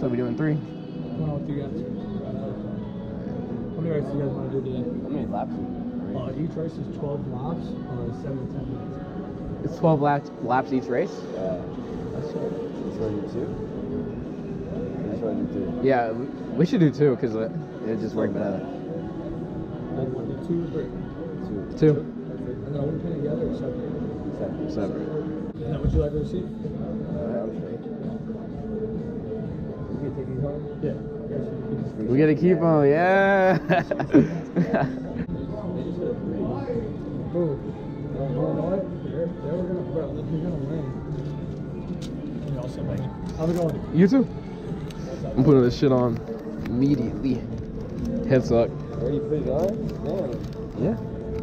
So we doing 3? What's going on with you guys? How many races do you guys want to do today? How many laps? Each race is 12 laps or 7 to 10 minutes. It's 12 laps each race? Yeah. That's it. Let's go do 2? Let's go do 2. Yeah, we should do 2 because it just worked better. Then want to do 2 or 3? 2. And then I want to pin together or separate? Separate. Is that what you like to receive? I'm straight. You can take these home? Yeah. We gotta keep them, yeah. Bro, they're gonna win. Yeah, I'll sit back. How's it going? You too. I'm putting this shit on immediately. Head suck. Already put it on? Damn. Yeah.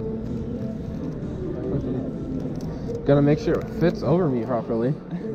Gotta make sure it fits over me properly.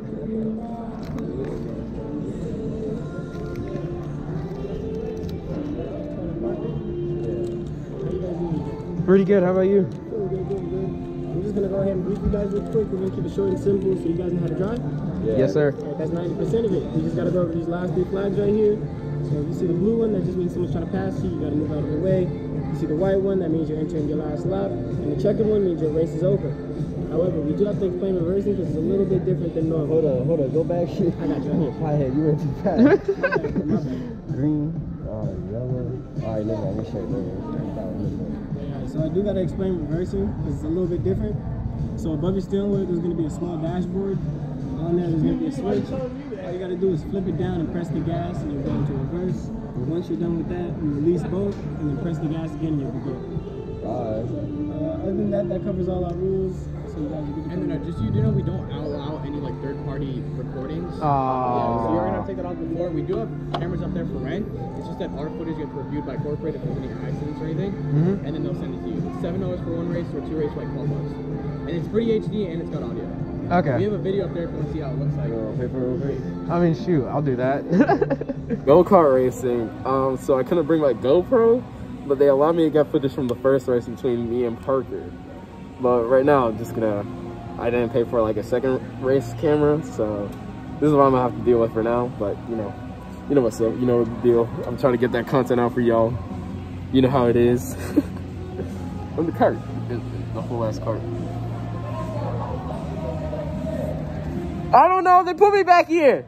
Pretty good. How about you? Good. I'm just gonna go ahead and brief you guys real quick. We're gonna keep it short and simple so you guys know how to drive. Yeah. Yes, sir. Alright, that's 90% of it. You just gotta go over these last 3 flags right here. So if you see the blue one, that just means someone's trying to pass you. You gotta move out of the way. You see the white one, that means you're entering your last lap. And the checkered one means your race is over. However, we do have to explain reversing because it's a little bit different than normal. Hold on. Go back here. I got you. Flathead, you went too fast. My bad. Green, yellow. Alright, never mind. I'm gonna show you later. Alright, so I do gotta explain reversing because it's a little bit different. So above your steering wheel, there's gonna be a small dashboard. On there, there's gonna be a switch. All you gotta do is flip it down and press the gas, and you're going to reverse. Once you're done with that, you release both, and then press the gas again, and you'll be good. Other than that, that covers all our rules. So you guys are good to go. And then just so you do know, we don't allow any like third-party recordings. Oh. Yeah, so you're gonna have to take that off before. We do have cameras up there for rent. It's just that our footage gets reviewed by corporate if there's any accidents or anything, and then they'll send it to you. It's $7 for 1 race or 2 races for like $12. And it's pretty HD and it's got audio. Okay. We have a video up there if you want to see how it looks like. I mean, shoot, I'll do that. Go-kart racing. So I couldn't bring my GoPro, but they allowed me to get footage from the first race between me and Parker. But right now, I'm just gonna. I didn't pay for like a second race camera, so this is what I'm gonna have to deal with for now. But you know what's up. You know the deal. I'm trying to get that content out for y'all. You know how it is. And the cart, the whole ass cart. I don't know. They put me back here.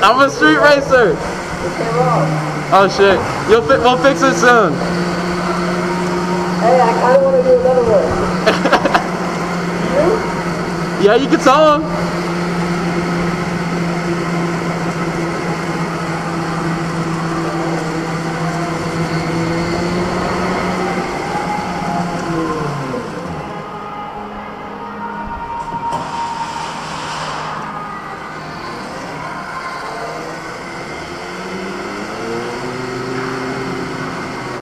I'm a street racer. Oh shit. We'll fix it soon. Hey, I kind of want to do another one. Yeah, you can tell him.